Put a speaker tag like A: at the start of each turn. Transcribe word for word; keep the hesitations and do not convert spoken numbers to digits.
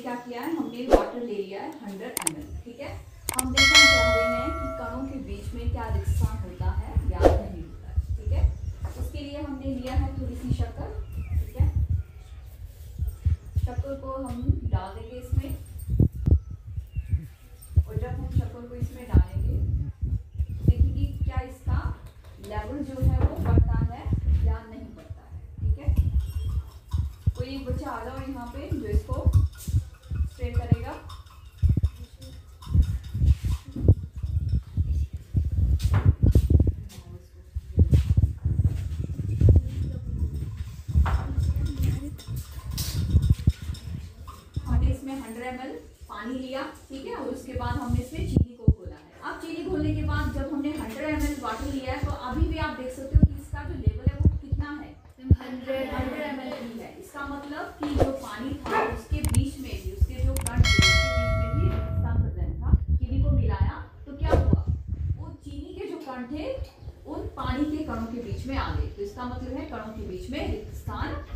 A: क्या किया है, हमने वाटर ले लिया है हंड्रेड एम एल। ठीक है, हम देखना चाह रहे हैं कि कणों के बीच में क्या रिश्ता होता है या नहीं होता है। ठीक है, उसके लिए हमने लिया है थोड़ी सी शक्कर। ठीक है, शक्कर को हम डाल देंगे इसमें, और जब हम शक्कर को इसमें डालेंगे देखिए कि क्या इसका लेवल जो है वो बढ़ता है या नहीं बढ़ता है। ठीक है, कोई एक बच्चा आ जाओ यहाँ पे जो इसको स्ट्रेट करेगा। हमने इसमें हंड्रेड एम एल पानी लिया। ठीक है, और उसके बाद हमने इसमें चीनी को घोला है। अब चीनी घोलने के बाद जब हमने हंड्रेड एम एल वाटर लिया है तो अभी भी आप देख सकते हो कि इसका जो लेवल है वो कितना है, हंड्रेड हंड्रेड एम एल ही है। इसका मतलब कि जो पानी था उसके बीच में भी, उसके जो कण थे उसके बीच में भी रिक्तस्थान प्रेजेंट था। चीनी को मिलाया तो क्या हुआ, वो चीनी के जो कण थे उन पानी के कणों के बीच में आ गए। तो इसका मतलब है कणों के बीच में रिक्तस्थान